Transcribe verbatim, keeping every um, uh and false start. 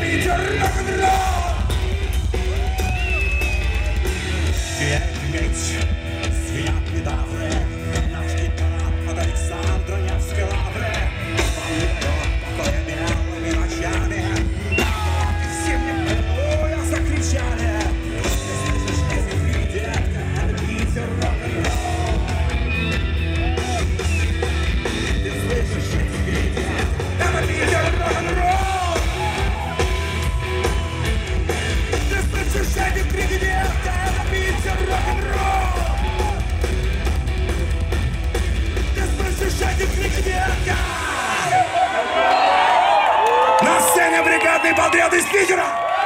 Питер рок-н-ролл! Сияет меч, звенят медавры, наш гитара под Александра Невской лавры. Волнует покоя белыми ночами, все мне полуя закричали. Ты слышишь эти крики, детка, это Питер рок-н-ролл. Ты слышишь эти крики, это Питер рок-н-ролл. Ты слышишь эти крики, детка, это Питер рок-н-ролл. Ты слышишь эти крики, детка. На сцене бригадный подряд из Питера.